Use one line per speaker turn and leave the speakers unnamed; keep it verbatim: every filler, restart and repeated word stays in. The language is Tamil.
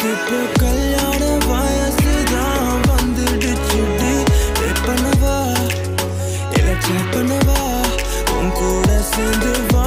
இப்போ கல்யாண வயசுதான் வந்துடுச்சுடி. லேட் பண்ணவா இல்ல சேட் பண்ணவா உன் கூட சேர்ந்து வா